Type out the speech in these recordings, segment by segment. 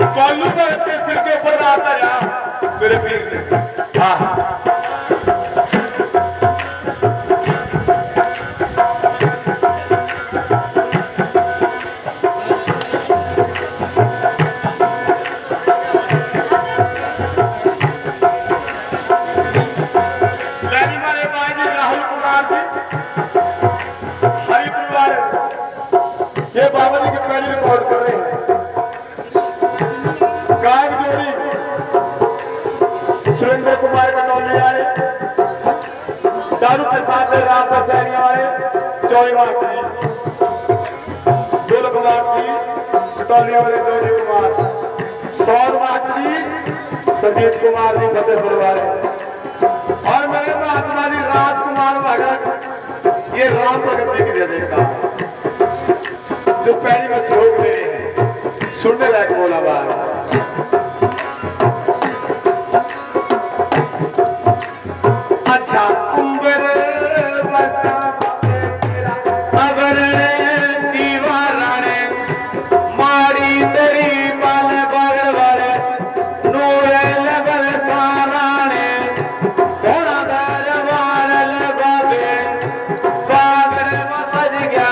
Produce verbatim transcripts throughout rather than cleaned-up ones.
बालू का के सिर के ऊपर आता रहा मेरे पीर। हाँ ये बाबा जी की पहली रिकॉर्ड कर रहे हैं। गायक जोड़ी सुरेंद्र कुमार कटौली वाले, दारू प्रसाद राम पसैनिया वाले चौड़ीवाल की, दो कुमार की कटौली वाले जोड़ी कुमार, सौरवाह की संजीत कुमार जी फतेहपुर वाले, और मेरे महात्मा जी राजकुमार भगत ये राम प्रगति की जगह का जो पहली में श्लोक ले रहे हैं सुनने लायक बोला बात। अच्छा उम्र बसा तेरा अगर जीवा राणे मारी तेरी बाल बगड़ वाले नूरे लगल साराने सोना दरबार लगावे बागर मसज गया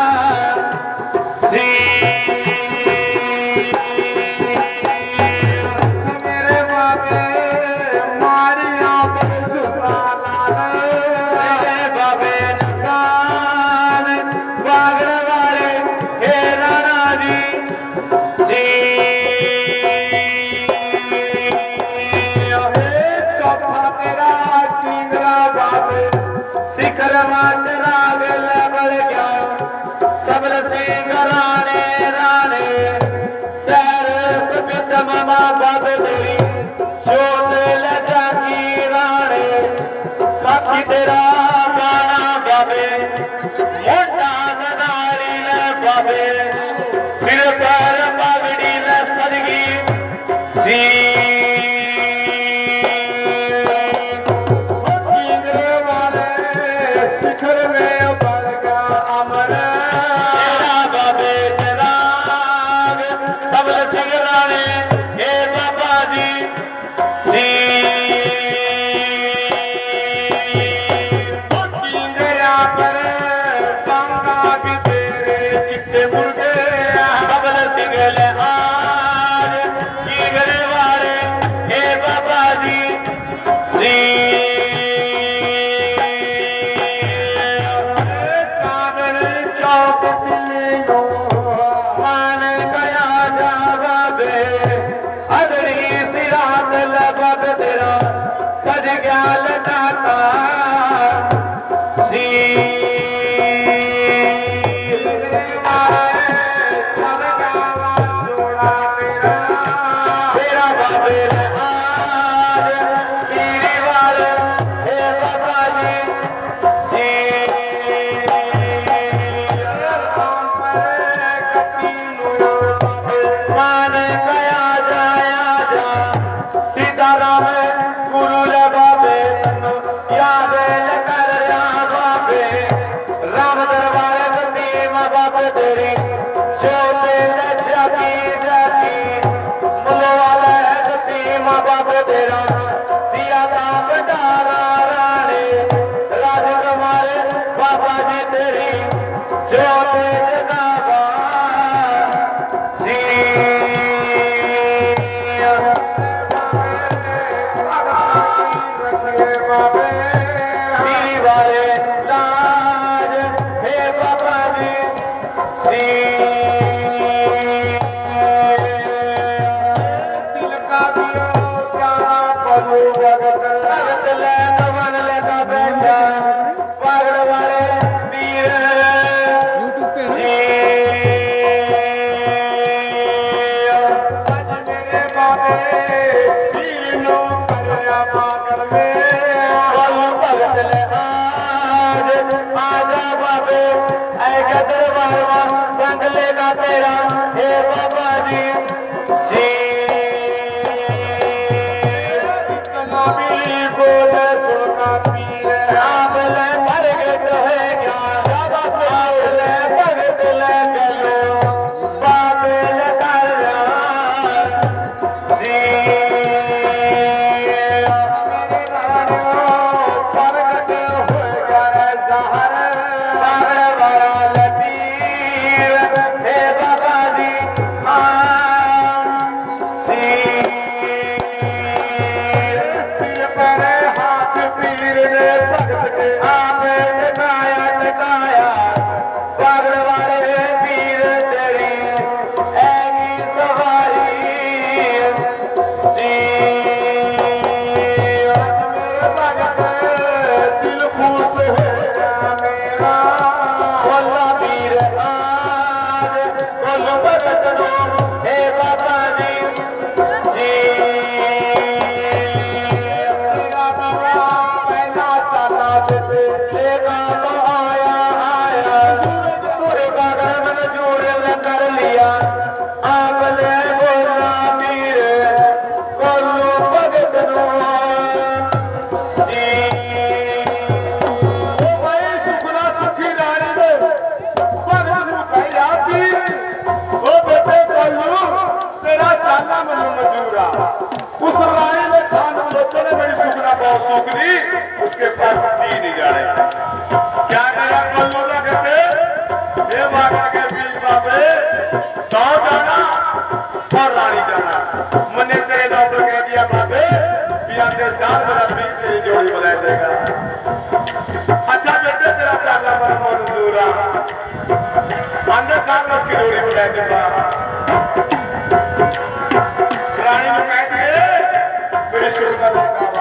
सबल सिंह राणे राणे सैर सबित ममा बदली जोत लजा की राणे काफी तेरा गाना गावे मोटा नदारी न गावे सिर पर पगड़ी न सदगी सी शिखर में बढ़ गया अमर सबल सिंह राणे हे बाबा जी सी गया पर बांगा भी तेरे चिट्टे मुर्गे सबल सिंह ले आज की गरे वाले हे बाबा जी सी कागन चौक तीनों सज ग्याल दाता सी चल गावा जोड़ा मेरा तेरा बाबे आज पीरी वाले हे बाबा जी सी मान गया चाला मनु मजूरा उस रानी ने खान लोगों ने बड़ी सुखना बहुत सुखनी उसके पास दी नहीं जाने क्या करा कल लोग कहते ये बाबा के बीच बाबे तो जाना और रानी जाना मैंने तेरे नौकर कह दिया बाबे बिना तेरे साल मेरा बीच तेरी जोड़ी बुला देगा अच्छा बेटे तेरा चाला मनु मजूरा अंदर साल उसकी जोड़ी बुला देगा रानी ने कह दिए मेरी सुरक्षा लगा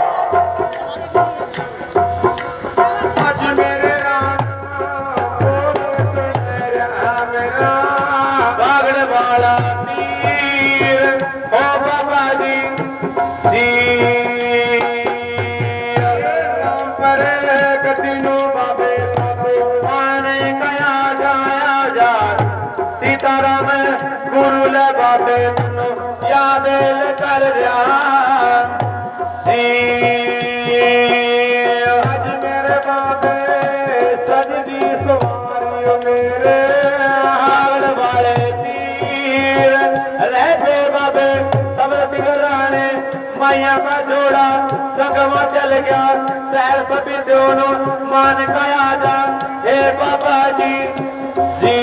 आज मेरे राम मेरा बागड़ वाला तीर ओ बाबा जी जी पर कदिनो बाबे माने कया जाया जा सीताराम गुरु ले बाबे याद कर रहा आज मेरे बाबे सजदी सवारियों मेरे हाल वाले तीर रहते बाबे सब सिगराने मैया का जोड़ा संगमा चल गया सैर सभी दोनों मान गया जा हे बाबा जी जी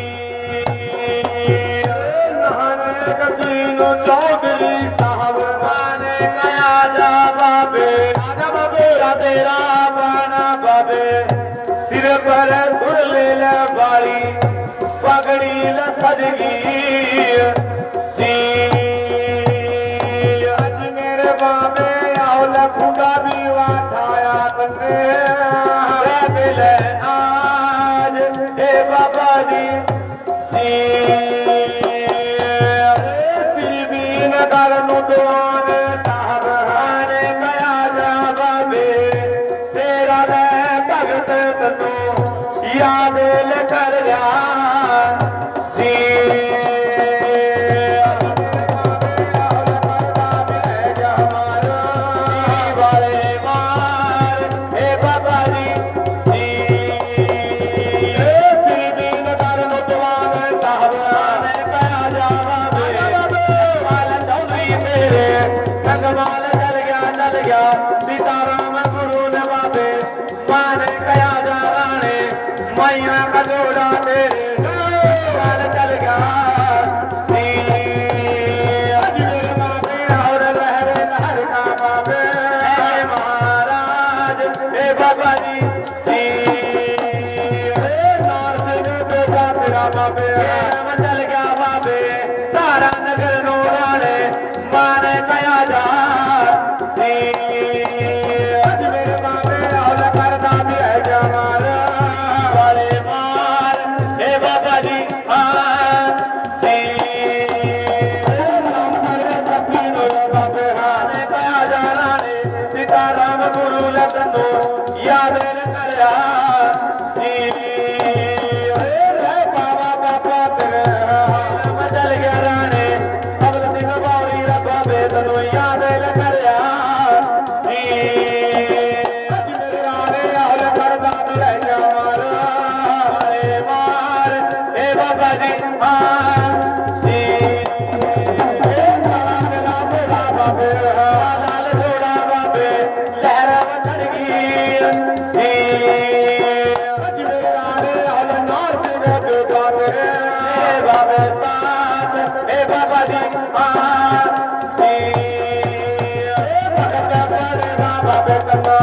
चौधरी साहब माने कया जा बाबे आजा बाबे तेरा बाना बाबे सिर पर धुरले ले बाली पगड़ी ल सजगी आज मेरे बाबे आओ लखूंगा भी वाठाया तने मिले आज हे बाबा जी याद कर सीताराम गुरु ने बाबे मान कया जा राणे मैया का जोड़ा तेरे मान चल गया और लहरे लहर का बाबे महाराज हे बाबा जी बेटा तेरा बाबे चल गया बाबे सारा नगर नो राणे मान कया जा आज मेरे बाबे और करता भी है जमाना बड़े मार हे बाबा जी सीताराम गुरु लगो याद कर बाबा बाबा तेरे चल गया राणे सब सिंह बावरी बाबे तनु याद कर बाबा